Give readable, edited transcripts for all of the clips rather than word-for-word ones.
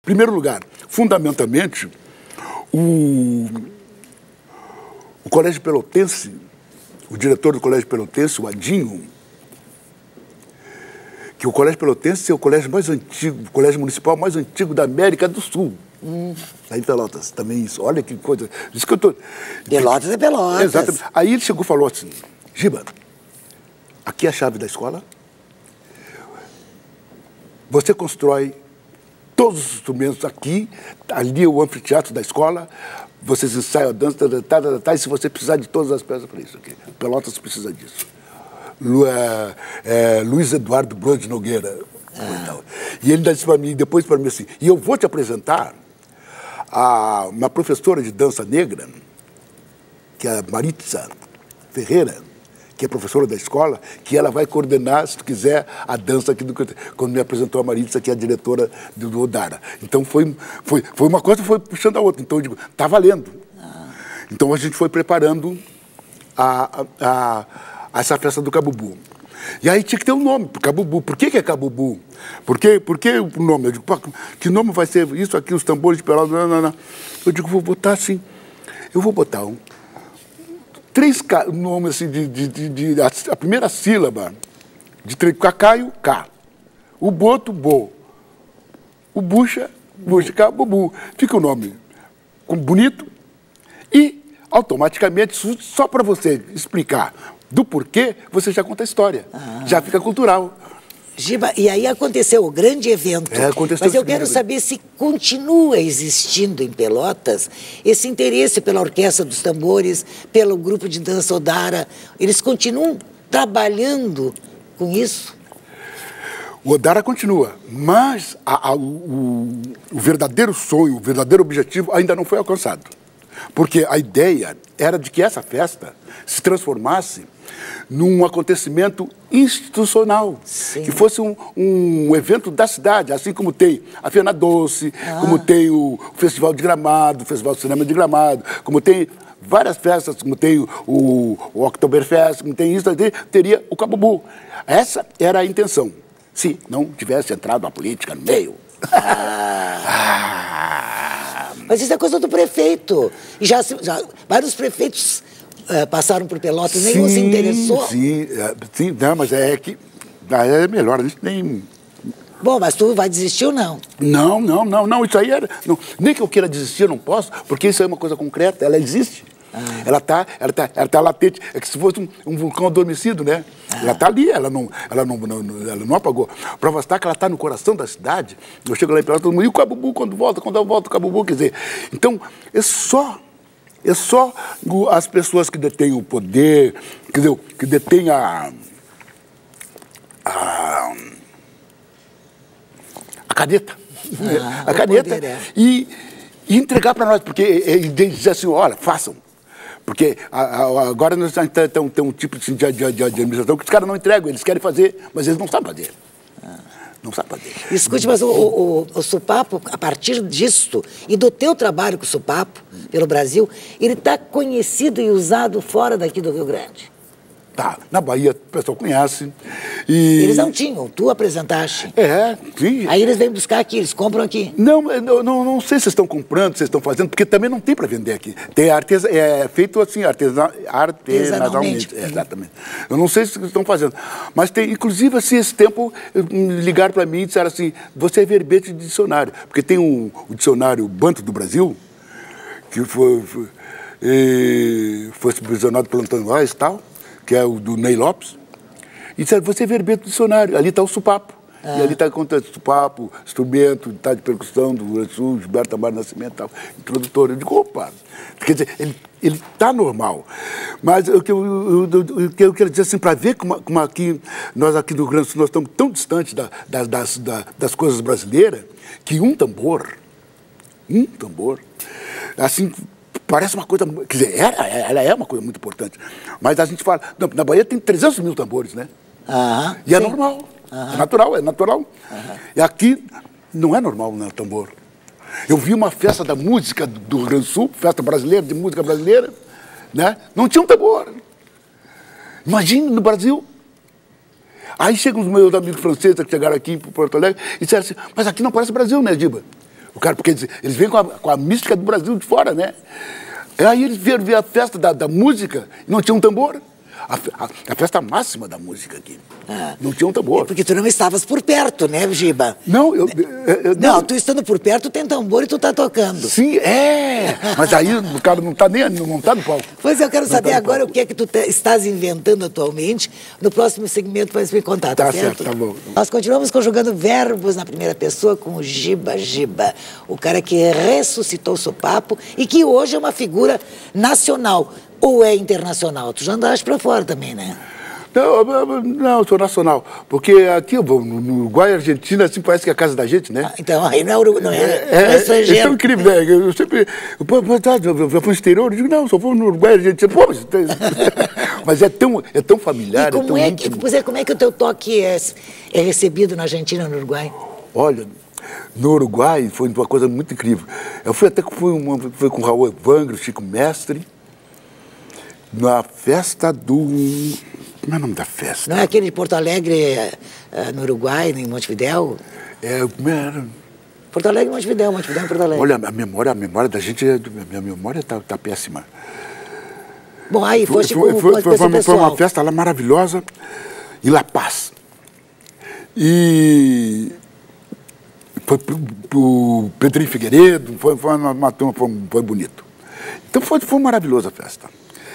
primeiro lugar, fundamentalmente, o Colégio Pelotense, o diretor do Colégio Pelotense, o Adinho, que o Colégio Pelotense é o colégio mais antigo, o colégio municipal mais antigo da América do Sul. Aí em Pelotas, também isso. Olha que coisa. Isso que eu tô... Pelotas é Pelotas. Exatamente. Aí ele chegou e falou assim, Giba, aqui é a chave da escola, você constrói todos os instrumentos aqui, ali é o anfiteatro da escola, vocês ensaiam a dança, e se você precisar de todas as peças, eu falei, isso aqui, Pelotas precisa disso. Luiz Eduardo Bros de Nogueira. E ele disse para mim, depois para mim assim, e eu vou te apresentar uma professora de dança negra, que é a Maritza Ferreira, que é professora da escola, que ela vai coordenar, se tu quiser, a dança aqui quando me apresentou a Maritza, que é a diretora do Odara. Então foi uma coisa, foi puxando a outra. Então eu digo, tá valendo. Então a gente foi preparando essa festa do Cabubu. E aí tinha que ter um nome para Cabubu. Por que é Cabubu? Por que o nome? Eu digo, pô, que nome vai ser isso aqui, os tambores de Pelotas? Não. Eu digo, vou botar assim, eu vou botar três nomes assim, a primeira sílaba, de Cacaio, K. O Boto, Bo. O Bucha, Cabubu. Fica o nome bonito e, automaticamente, só para você explicar do porquê, você já conta a história. Já fica cultural. Giba, e aí aconteceu o grande evento. Mas eu quero saber se continua existindo em Pelotas esse interesse pela Orquestra dos Tambores, pelo grupo de dança Odara. Eles continuam trabalhando com isso? O Odara continua, mas o verdadeiro sonho, o verdadeiro objetivo ainda não foi alcançado. Porque a ideia era de que essa festa se transformasse num acontecimento institucional, Sim. que fosse um evento da cidade, assim como tem a Fena Doce, como tem o Festival de Gramado, o Festival de Cinema de Gramado, como tem várias festas, como tem o Oktoberfest, como tem isso, teria o Cabubu. Essa era a intenção, se não tivesse entrado a política no meio. Mas isso é coisa do prefeito. E já vários prefeitos passaram por Pelotas, nenhum se interessou. Sim, não, mas é que é melhor, a gente nem... Bom, mas tu vai desistir ou não? Não, isso aí era... Não, nem que eu queira desistir, eu não posso, porque isso é uma coisa concreta, ela existe. Ela tá latente, é que se fosse um vulcão adormecido, né? Ela tá ali, ela não apagou. Prova está que ela tá no coração da cidade. Eu chego lá em Pelotas, todo mundo, e o Cabubu quando volta o Cabubu, quer dizer... Então, é só as pessoas que detêm o poder, quer dizer, que detêm a caneta, a caneta, e entregar para nós, porque eles dizem assim, olha, façam. Porque agora nós temos um tipo de administração que os caras não entregam, eles querem fazer, mas eles não sabem fazer. Não sabe fazer. Escute, mas o Supapo, a partir disso, e do teu trabalho com o Supapo, pelo Brasil, ele está conhecido e usado fora daqui do Rio Grande. Tá, na Bahia o pessoal conhece. Eles não tinham, tu apresentaste. Sim. Aí eles vêm buscar aqui, eles compram aqui. Não sei se vocês estão comprando, se vocês estão fazendo, porque também não tem para vender aqui. É feito assim, artesanalmente. Exatamente. Eu não sei se vocês estão fazendo. Mas tem, inclusive, assim, esse tempo, ligaram para mim e disseram assim, você é verbete de dicionário. Porque tem o dicionário Banto do Brasil, que foi supervisionado pelo Antônio Reis e tal, que é o do Ney Lopes, e disseram, você é verbete do dicionário, ali está o Supapo. E ali está contando Supapo, instrumento, tá de percussão do Rio Grande do Sul, Gilberto Amaro Nascimento, tal, introdutor. Eu digo, opa, quer dizer, ele está normal. Mas o que eu quero dizer assim, para ver como aqui, nós aqui do Rio Grande do Sul, nós estamos tão distantes das coisas brasileiras, que um tambor, assim, parece uma coisa, quer dizer, ela é uma coisa muito importante. Mas a gente fala, não, na Bahia tem 300 mil tambores, né? E é normal, é natural. E aqui não é normal, né, tambor. Eu vi uma festa da música do Rio Grande do Sul, festa brasileira, de música brasileira, né? Não tinha um tambor. Imagine no Brasil. Aí chegam os meus amigos franceses que chegaram aqui para Porto Alegre e disseram assim, mas aqui não parece Brasil, né, Giba? O cara, porque eles vêm com a mística do Brasil de fora, né? Aí eles vieram ver a festa da música e não tinha um tambor. A festa máxima da música aqui. Não tinha um tambor. Porque tu não estavas por perto, né, Giba? Não, não, tu estando por perto, tem tambor e tu tá tocando. Sim, mas aí o cara não tá no palco. Pois eu quero saber agora o que é que tu estás inventando atualmente. No próximo segmento vai me contar, tá certo? Tá bom. Nós continuamos conjugando verbos na primeira pessoa com o Giba. O cara que ressuscitou o sopapo e que hoje é uma figura nacional. Ou é internacional? Tu já andaste pra fora também, né? Não, eu sou nacional. Porque aqui, no Uruguai e Argentina, assim, parece que é a casa da gente, né? Então, aí não é estrangeiro. Isso é incrível, né? Eu sempre... Eu fui no exterior, eu digo, não, só fui no Uruguai e Argentina. Pô, mas é tão familiar, como é que o teu toque é recebido na Argentina e no Uruguai? Olha... No Uruguai foi uma coisa muito incrível. Eu fui fui com o Raul Evangro, Chico Mestre, na festa do... Como é o nome da festa? Não é aquele de Porto Alegre, no Uruguai, em Montevidéu? Como era? Porto Alegre e Montevidéu, Montevidéu e Porto Alegre. Olha, a memória da gente, minha memória tá péssima. Bom, aí foi uma festa lá maravilhosa, em La Paz. E... Foi pro Pedrinho Figueiredo, foi uma turma, foi bonito. Então foi maravilhosa a festa.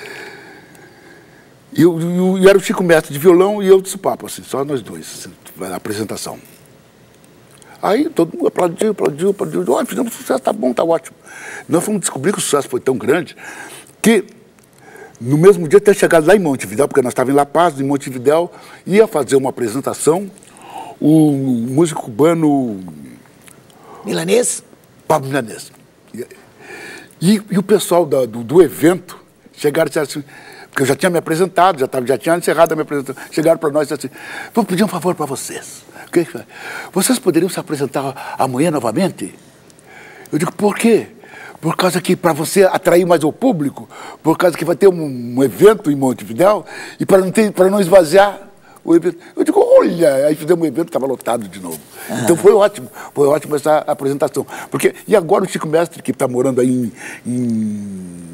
E era o Chico Mestre de violão e eu de sopapo, assim, só nós dois, assim, a apresentação. Aí todo mundo aplaudiu. Olha, fizemos sucesso, tá bom, tá ótimo. Nós fomos descobrir que o sucesso foi tão grande que no mesmo dia até chegado lá em Montevidéu, porque nós estávamos em La Paz, em Montevidéu, ia fazer uma apresentação, o músico cubano... Milanês? Pablo Milanês. E o pessoal do evento chegaram e disseram assim, porque eu já tinha me apresentado, já tinha encerrado a minha apresentação, chegaram para nós e disseram assim, vou pedir um favor para vocês. Vocês poderiam se apresentar amanhã novamente? Eu digo, por quê? Por causa que para você atrair mais o público, por causa que vai ter um evento em Montevidéu, e para não esvaziar o evento. Eu digo, olha, aí fizemos um evento, estava lotado de novo. Então foi ótimo essa apresentação. E agora o Chico Mestre, que está morando aí em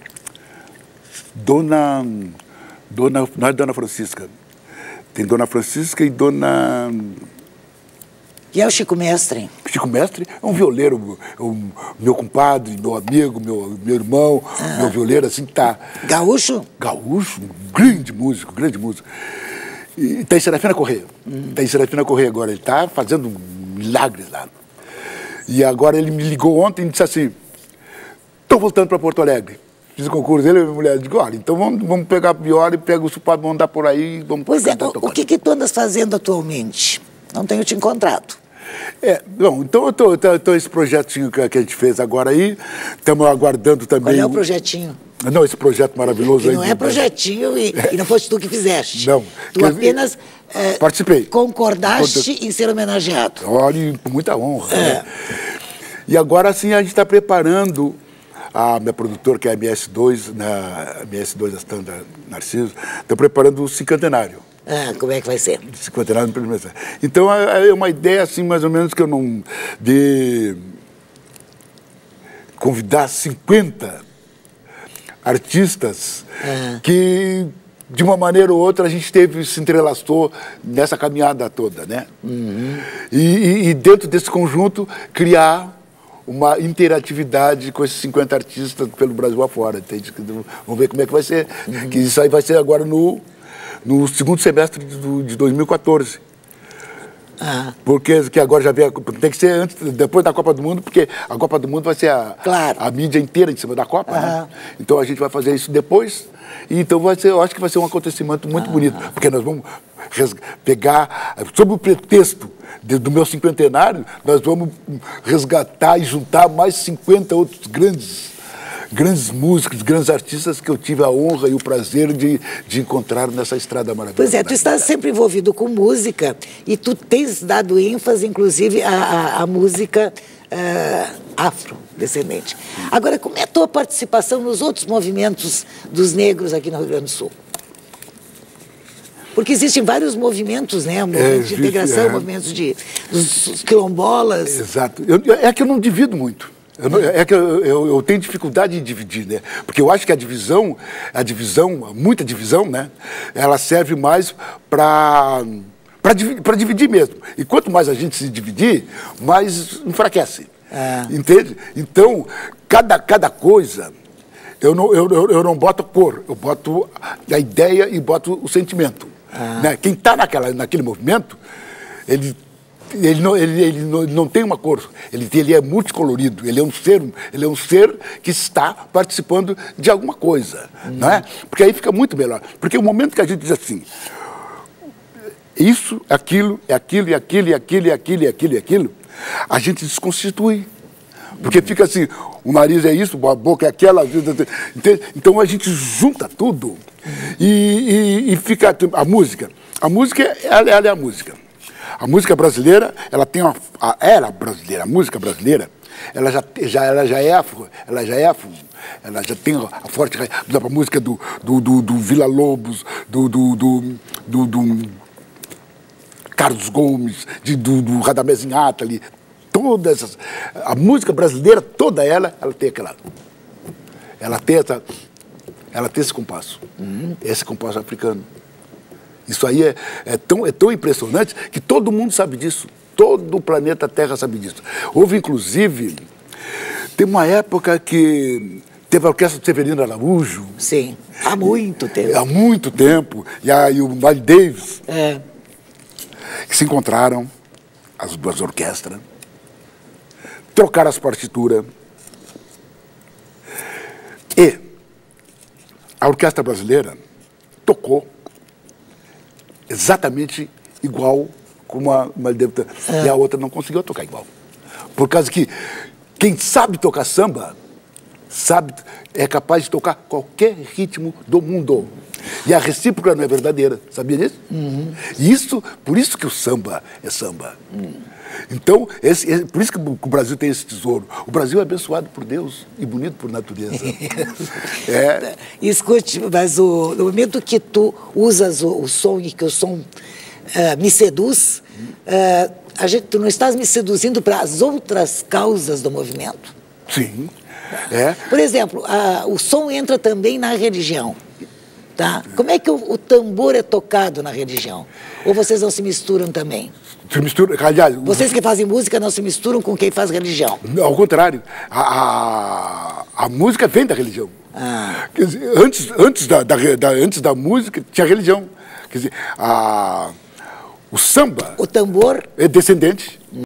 não é Dona Francisca. Tem Dona Francisca e Dona... E é o Chico Mestre? Chico Mestre é um violeiro, meu compadre, meu amigo, meu irmão, meu violeiro, assim, tá... Gaúcho, grande músico. E tem Serafina Corrêa. Tem Serafina Corrêa agora, ele está fazendo milagres lá. E agora ele me ligou ontem e disse assim, estou voltando para Porto Alegre. Fiz o concurso, ele e a minha mulher, digo, olha, então vamos pegar a viola e pega o sopapo, vamos andar por aí. Pois é, o que tu andas fazendo atualmente? Não tenho te encontrado. Então eu tô esse projetinho que a gente fez agora aí, estamos aguardando também... Qual é o projetinho? Não, esse projeto maravilhoso aí. Não é projetinho e não foste tu que fizeste. Não. Tu apenas participei. Concordaste em ser homenageado. Olha, com muita honra. Né? E agora sim a gente está preparando, a minha produtora, que é a MS2, a MS2 da Standard Narciso, está preparando o cinquentenário. Como é que vai ser? Cinquentenário no primeiro. Então é uma ideia assim, mais ou menos, que eu não... de convidar 50 artistas que, de uma maneira ou outra, a gente se entrelaçou nessa caminhada toda, né? E dentro desse conjunto, criar uma interatividade com esses 50 artistas pelo Brasil afora, entende? Vamos ver como é que vai ser. Que isso aí vai ser agora no segundo semestre de 2014. Porque que agora já vem, tem que ser antes, depois da Copa do Mundo, porque a Copa do Mundo vai ser a mídia inteira em cima da Copa, né? Então a gente vai fazer isso depois, e então eu acho que vai ser um acontecimento muito bonito, porque nós vamos pegar, sob o pretexto do meu cinquentenário, nós vamos resgatar e juntar mais 50 outros grandes músicos, grandes artistas que eu tive a honra e o prazer de encontrar nessa estrada maravilhosa. Pois é, tu estás sempre envolvido com música e tu tens dado ênfase, inclusive, à música afrodescendente. Agora, como é a tua participação nos outros movimentos dos negros aqui no Rio Grande do Sul? Porque existem vários movimentos, né? Movimentos de integração, movimentos dos quilombolas. Exato. É que eu não divido muito. Eu tenho dificuldade em dividir, né? Porque eu acho que muita divisão, né? Ela serve mais para dividir mesmo. E quanto mais a gente se dividir, mais enfraquece. Entende? Então, cada coisa, eu não boto cor, eu boto a ideia e boto o sentimento. Né? Quem está naquele movimento, ele não tem uma cor, ele é multicolorido, ele é um ser que está participando de alguma coisa, não é? Porque aí fica muito melhor. Porque o momento que a gente diz assim, isso, aquilo, a gente desconstitui. Porque fica assim, o nariz é isso, a boca é aquela, então a gente junta tudo e fica a música. A música, ela é a música. A música brasileira, ela tem a música brasileira, ela já tem a forte, por exemplo, a música do Vila Lobos, do Carlos Gomes, do Radamés Inhata ali, todas essas, a música brasileira, toda ela tem ela tem esse compasso, esse compasso africano. Isso aí é tão impressionante que todo mundo sabe disso. Todo o planeta Terra sabe disso. Houve, inclusive, tem uma época que teve a Orquestra do Severino Araújo. Sim, há muito tempo. Há muito tempo. E o Miles Davis, que se encontraram, as duas orquestras, trocaram as partituras. E a orquestra brasileira tocou exatamente igual como a Davis, e a outra não conseguiu tocar igual. Por causa que quem sabe tocar samba, é capaz de tocar qualquer ritmo do mundo. E a recíproca não é verdadeira, sabia disso? Por isso que o samba é samba. Então, por isso que o Brasil tem esse tesouro. O Brasil é abençoado por Deus e bonito por natureza. Escute, mas no momento que tu usas o som e que o som me seduz, tu não estás me seduzindo para as outras causas do movimento? Sim. Por exemplo, o som entra também na religião. Tá? Como é que o tambor é tocado na religião? Ou vocês não se misturam também? Se mistura, aliás, vocês que fazem música não se misturam com quem faz religião? Ao contrário. A música vem da religião. Quer dizer, antes da música tinha religião. Quer dizer, o samba... O tambor... É descendente.